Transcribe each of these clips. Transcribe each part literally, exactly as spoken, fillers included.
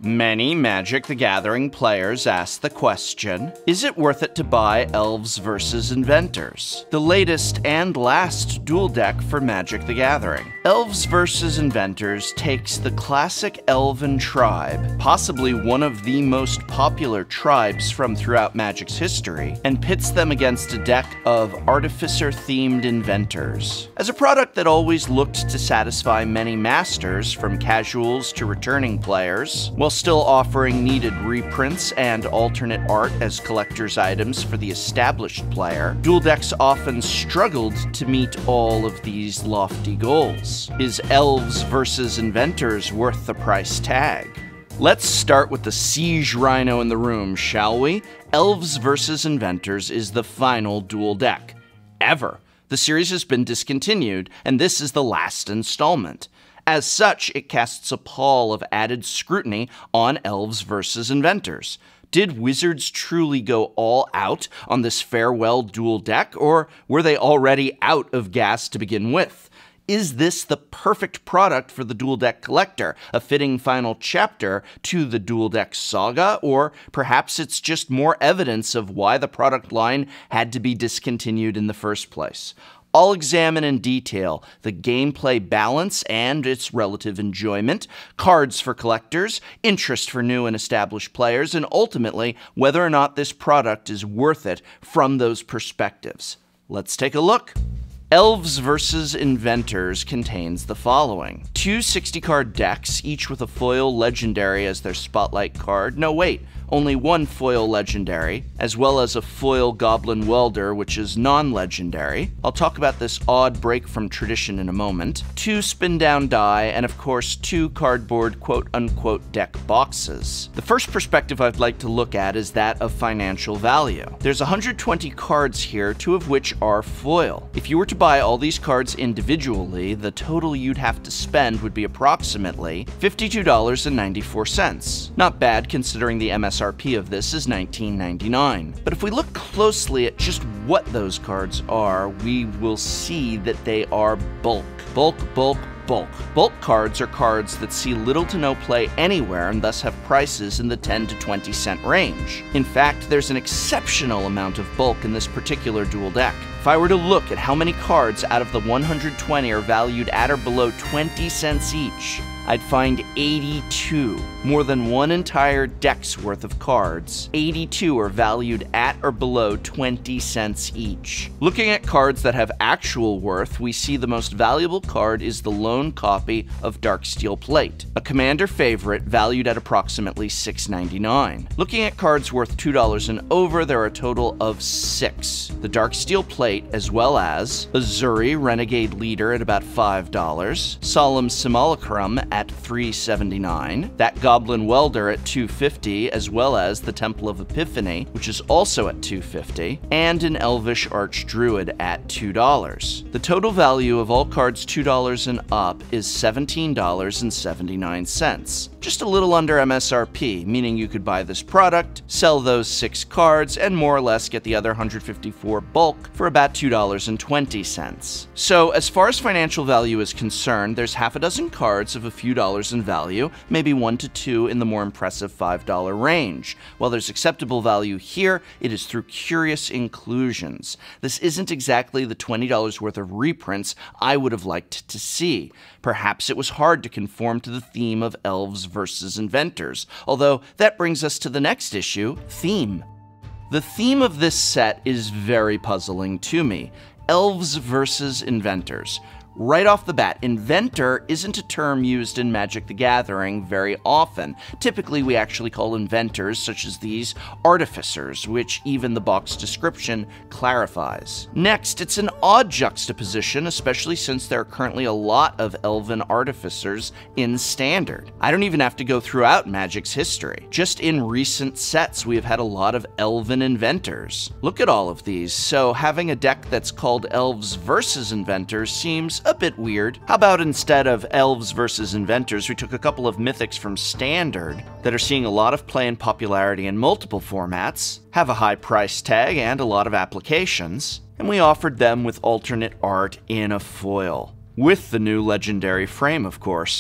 Many Magic the Gathering players ask the question, is it worth it to buy Elves versus. Inventors, the latest and last duel deck for Magic the Gathering? Elves versus. Inventors takes the classic Elven tribe, possibly one of the most popular tribes from throughout Magic's history, and pits them against a deck of Artificer-themed Inventors. As a product that always looked to satisfy many masters, from casuals to returning players, while still offering needed reprints and alternate art as collector's items for the established player, duel decks often struggled to meet all of these lofty goals. Is Elves versus. Inventors worth the price tag? Let's start with the Siege Rhino in the room, shall we? Elves versus. Inventors is the final duel deck. Ever. The series has been discontinued, and this is the last installment. As such, it casts a pall of added scrutiny on Elves versus. Inventors. Did Wizards truly go all out on this farewell duel deck, or were they already out of gas to begin with? Is this the perfect product for the duel deck collector, a fitting final chapter to the duel deck saga, or perhaps it's just more evidence of why the product line had to be discontinued in the first place? I'll examine in detail the gameplay balance and its relative enjoyment, cards for collectors, interest for new and established players, and ultimately whether or not this product is worth it from those perspectives. Let's take a look. Elves versus. Inventors contains the following: two sixty card decks, each with a foil legendary as their spotlight card. No, wait. Only one foil legendary, as well as a foil Goblin Welder, which is non-legendary. I'll talk about this odd break from tradition in a moment. Two spin-down die, and of course, two cardboard quote-unquote deck boxes. The first perspective I'd like to look at is that of financial value. There's one hundred twenty cards here, two of which are foil. If you were to buy all these cards individually, the total you'd have to spend would be approximately fifty-two dollars and ninety-four cents. Not bad considering the M S R P of this is nineteen ninety-nine. But if we look closely at just what those cards are, we will see that they are bulk. Bulk, bulk, bulk. Bulk cards are cards that see little to no play anywhere and thus have prices in the ten to twenty cent range. In fact, there's an exceptional amount of bulk in this particular duel deck. If I were to look at how many cards out of the one hundred twenty are valued at or below twenty cents each, I'd find eighty-two. More than one entire deck's worth of cards. eighty-two are valued at or below twenty cents each. Looking at cards that have actual worth, we see the most valuable card is the lone copy of Darksteel Plate, a Commander favorite valued at approximately six ninety-nine. Looking at cards worth two dollars and over, there are a total of six. The Darksteel Plate, as well as Azuri Renegade Leader at about five dollars, Solemn Simulacrum at three seventy-nine, that Goblin Welder at two fifty, as well as the Temple of Epiphany, which is also at two fifty, and an Elvish Archdruid at two dollars. The total value of all cards two dollars and up is seventeen dollars and seventy-nine cents. Just a little under M S R P, meaning you could buy this product, sell those six cards, and more or less get the other one hundred fifty-four bulk for about two dollars and twenty cents. So as far as financial value is concerned, there's half a dozen cards of a few dollars in value, maybe one to two in the more impressive five dollar range. While there's acceptable value here, it is through curious inclusions. This isn't exactly the twenty dollars worth of reprints I would have liked to see. Perhaps it was hard to conform to the theme of Elves versus. Inventors, although that brings us to the next issue, theme. The theme of this set is very puzzling to me. Elves versus. Inventors. Right off the bat, inventor isn't a term used in Magic the Gathering very often. Typically, we actually call inventors, such as these, artificers, which even the box description clarifies. Next, it's an odd juxtaposition, especially since there are currently a lot of elven artificers in Standard. I don't even have to go throughout Magic's history. Just in recent sets, we have had a lot of elven inventors. Look at all of these, so having a deck that's called Elves versus. Inventors seems a bit weird. How about instead of Elves versus. Inventors, we took a couple of mythics from Standard that are seeing a lot of play and popularity in multiple formats, have a high price tag and a lot of applications, and we offered them with alternate art in a foil. With the new legendary frame, of course.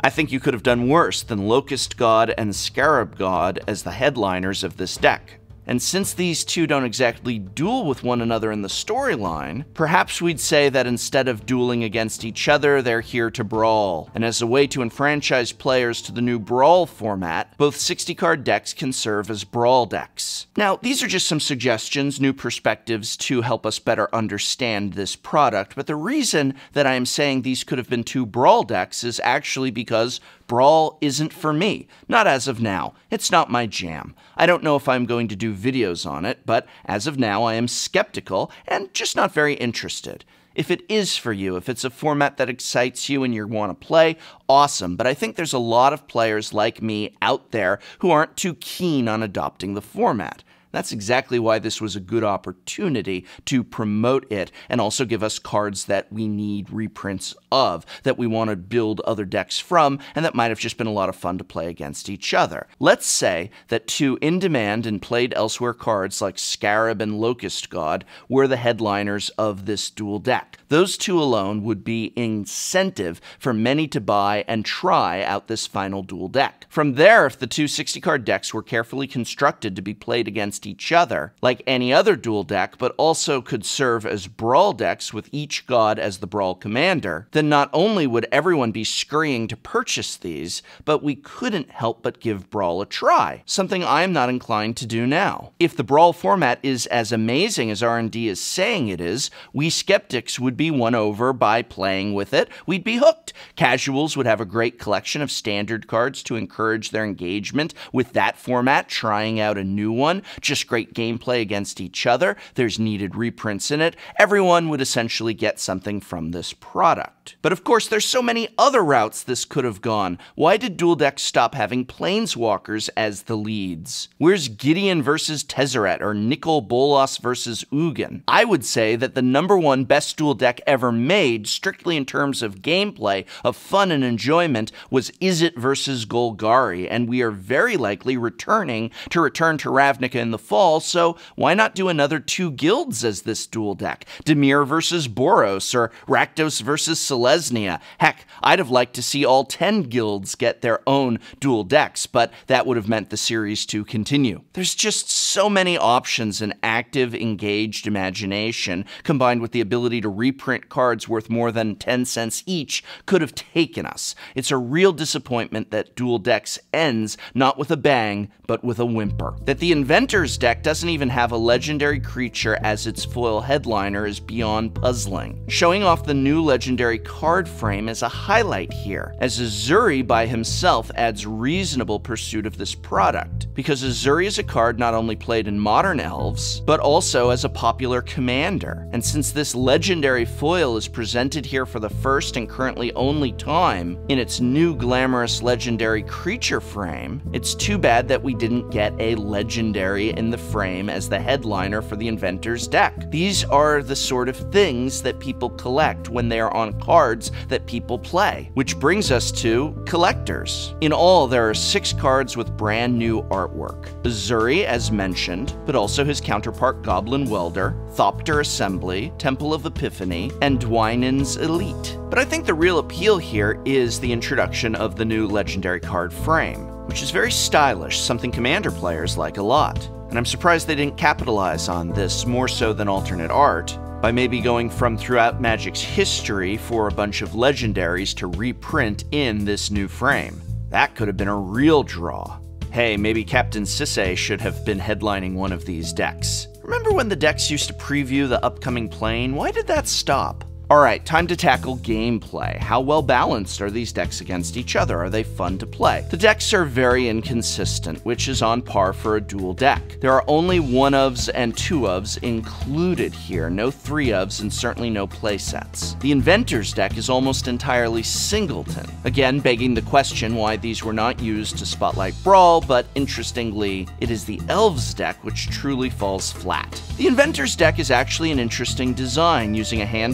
I think you could have done worse than Locust God and Scarab God as the headliners of this deck. And since these two don't exactly duel with one another in the storyline, perhaps we'd say that instead of dueling against each other, they're here to brawl. And as a way to enfranchise players to the new Brawl format, both sixty card decks can serve as Brawl decks. Now, these are just some suggestions, new perspectives to help us better understand this product, but the reason that I am saying these could have been two Brawl decks is actually because Brawl isn't for me. Not as of now. It's not my jam. I don't know if I'm going to do videos on it, but as of now I am skeptical and just not very interested. If it is for you, if it's a format that excites you and you want to play, awesome. But I think there's a lot of players like me out there who aren't too keen on adopting the format. That's exactly why this was a good opportunity to promote it and also give us cards that we need reprints of, that we want to build other decks from, and that might have just been a lot of fun to play against each other. Let's say that two in-demand and played elsewhere cards like Scarab and Locust God were the headliners of this dual deck. Those two alone would be incentive for many to buy and try out this final dual deck. From there, if the two sixty card decks were carefully constructed to be played against each other, like any other dual deck, but also could serve as Brawl decks with each god as the Brawl commander, then not only would everyone be scurrying to purchase these, but we couldn't help but give Brawl a try, something I am not inclined to do now. If the Brawl format is as amazing as R and D is saying it is, we skeptics would be won over by playing with it. We'd be hooked. Casuals would have a great collection of standard cards to encourage their engagement with that format, trying out a new one. Just great gameplay against each other. There's needed reprints in it. Everyone would essentially get something from this product. But of course, there's so many other routes this could have gone. Why did dual decks stop having Planeswalkers as the leads? Where's Gideon versus Tezzeret or Nicol Bolas versus Ugin? I would say that the number one best dual deck ever made, strictly in terms of gameplay, of fun and enjoyment, was Izzet versus Golgari, and we are very likely returning to Return to Ravnica in the fall, so why not do another two guilds as this dual deck? Dimir versus Boros, or Rakdos versus Selesnya. Heck, I'd have liked to see all ten guilds get their own dual decks, but that would have meant the series to continue. There's just so many options, and active, engaged imagination, combined with the ability to reprint cards worth more than ten cents each, could have taken us. It's a real disappointment that dual decks ends not with a bang, but with a whimper. That the Inventor's deck doesn't even have a legendary creature as its foil headliner is beyond puzzling. Showing off the new legendary card frame is a highlight here, as Uzuri by himself adds reasonable pursuit of this product, because Uzuri is a card not only played in Modern Elves, but also as a popular commander. And since this legendary foil is presented here for the first and currently only time in its new glamorous legendary creature frame, it's too bad that we didn't get a legendary in the frame as the headliner for the Inventor's deck. These are the sort of things that people collect when they are on cards that people play, which brings us to collectors. In all, there are six cards with brand new artwork. Uzuri, as mentioned, but also his counterpart Goblin Welder, Thopter Assembly, Temple of Epiphany, and Dwynen's Elite. But I think the real appeal here is the introduction of the new legendary card frame, which is very stylish, something Commander players like a lot. And I'm surprised they didn't capitalize on this more so than alternate art, by maybe going from throughout Magic's history for a bunch of legendaries to reprint in this new frame. That could have been a real draw. Hey, maybe Captain Sisay should have been headlining one of these decks. Remember when the decks used to preview the upcoming plane? Why did that stop? Alright, time to tackle gameplay. How well balanced are these decks against each other? Are they fun to play? The decks are very inconsistent, which is on par for a dual deck. There are only one-ofs and two-ofs included here, no three-ofs and certainly no playsets. The Inventor's deck is almost entirely singleton, again begging the question why these were not used to spotlight Brawl, but interestingly, it is the Elves deck which truly falls flat. The Inventor's deck is actually an interesting design, using a handful of two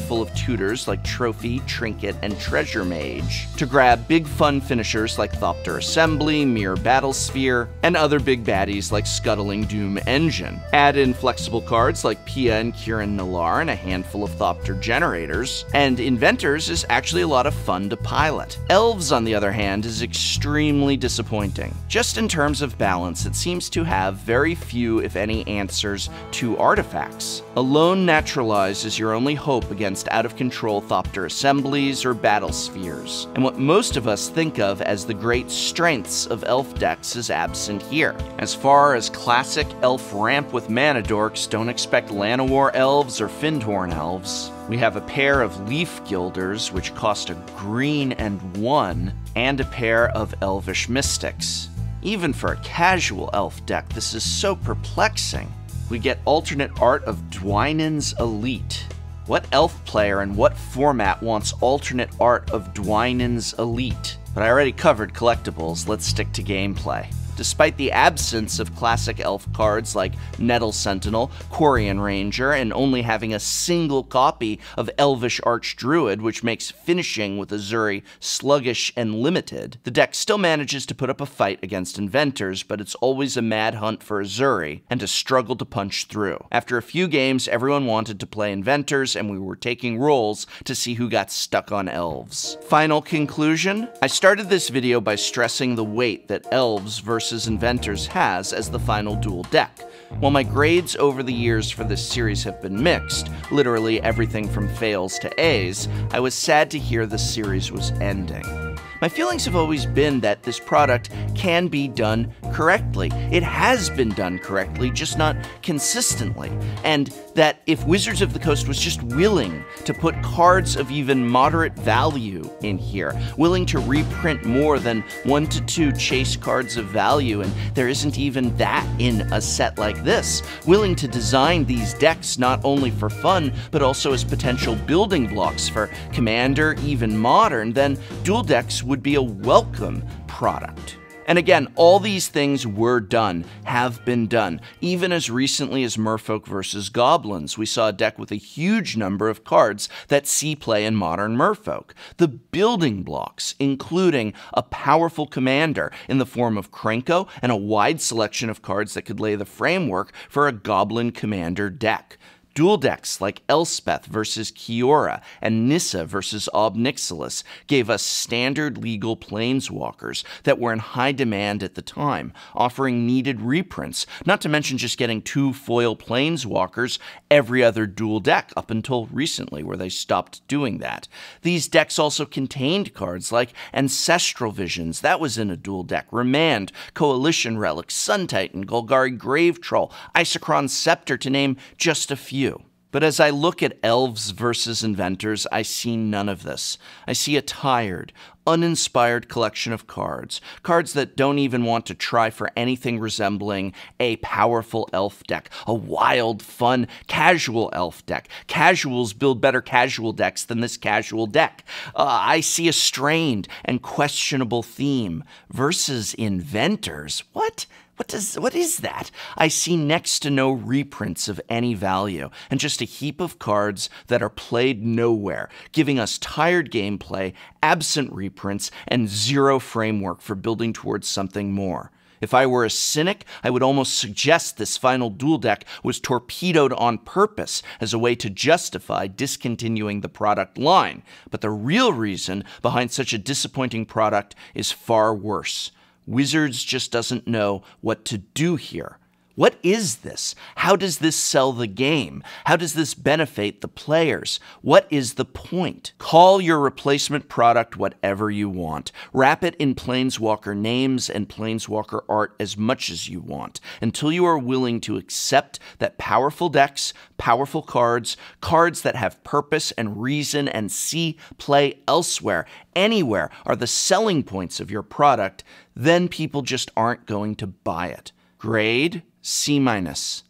tutors like Trophy, Trinket, and Treasure Mage, to grab big fun finishers like Thopter Assembly, Mirror Battlesphere, and other big baddies like Scuttling Doom Engine. Add in flexible cards like Pia and Kieran Nalaar and a handful of Thopter generators, and Inventors is actually a lot of fun to pilot. Elves, on the other hand, is extremely disappointing. Just in terms of balance, it seems to have very few, if any, answers to artifacts. Alone Naturalize is your only hope against out-of-control Thopter Assemblies or Battle Spheres, and what most of us think of as the great strengths of elf decks is absent here. As far as classic elf ramp with mana dorks, don't expect Llanowar elves or Fyndhorn elves. We have a pair of Leaf Guilders, which cost a green and one, and a pair of Elvish Mystics. Even for a casual elf deck, this is so perplexing. We get alternate art of Dwynen's Elite. What elf player and what format wants alternate art of Dwynen's Elite? But I already covered collectibles, let's stick to gameplay. Despite the absence of classic elf cards like Nettle Sentinel, Quarian Ranger, and only having a single copy of Elvish Archdruid, which makes finishing with Uzuri sluggish and limited, the deck still manages to put up a fight against Inventors, but it's always a mad hunt for Uzuri, and a struggle to punch through. After a few games, everyone wanted to play Inventors, and we were taking rolls to see who got stuck on Elves. Final conclusion? I started this video by stressing the weight that Elves versus Inventors has as the final dual deck. While my grades over the years for this series have been mixed, literally everything from fails to A's, I was sad to hear the series was ending. My feelings have always been that this product can be done correctly. It has been done correctly, just not consistently. And that if Wizards of the Coast was just willing to put cards of even moderate value in here, willing to reprint more than one to two chase cards of value, and there isn't even that in a set like this, willing to design these decks not only for fun, but also as potential building blocks for Commander, even Modern, then dual decks would be a welcome product. And again, all these things were done, have been done. Even as recently as Merfolk versus Goblins, we saw a deck with a huge number of cards that see play in Modern Merfolk. The building blocks, including a powerful commander in the form of Krenko and a wide selection of cards that could lay the framework for a Goblin Commander deck. Dual decks like Elspeth versus Kiora and Nissa versus Ob Nixilis gave us standard legal planeswalkers that were in high demand at the time, offering needed reprints, not to mention just getting two foil planeswalkers every other dual deck up until recently, where they stopped doing that. These decks also contained cards like Ancestral Visions, that was in a dual deck, Remand, Coalition Relic, Sun Titan, Golgari Grave Troll, Isochron Scepter, to name just a few. But as I look at Elves versus Inventors, I see none of this. I see a tired, uninspired collection of cards. Cards that don't even want to try for anything resembling a powerful elf deck. A wild, fun, casual elf deck. Casuals build better casual decks than this casual deck. Uh, I see a strained and questionable theme. Versus Inventors? What? What does, what is that? I see next to no reprints of any value, and just a heap of cards that are played nowhere, giving us tired gameplay, absent reprints, and zero framework for building towards something more. If I were a cynic, I would almost suggest this final dual deck was torpedoed on purpose as a way to justify discontinuing the product line. But the real reason behind such a disappointing product is far worse. Wizards just doesn't know what to do here. What is this? How does this sell the game? How does this benefit the players? What is the point? Call your replacement product whatever you want. Wrap it in Planeswalker names and Planeswalker art as much as you want, until you are willing to accept that powerful decks, powerful cards, cards that have purpose and reason and see play elsewhere, anywhere, are the selling points of your product, then people just aren't going to buy it. Grade C minus.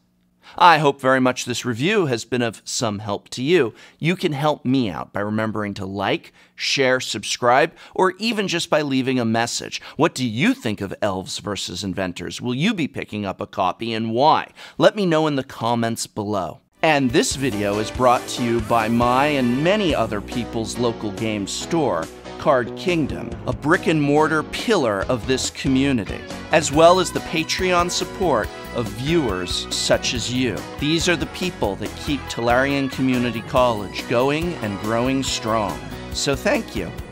I hope very much this review has been of some help to you. You can help me out by remembering to like, share, subscribe, or even just by leaving a message. What do you think of Elves versus Inventors? Will you be picking up a copy, and why? Let me know in the comments below. And this video is brought to you by my and many other people's local game store, Card Kingdom, a brick-and-mortar pillar of this community, as well as the Patreon support of viewers such as you. These are the people that keep Tolarian Community College going and growing strong. So thank you.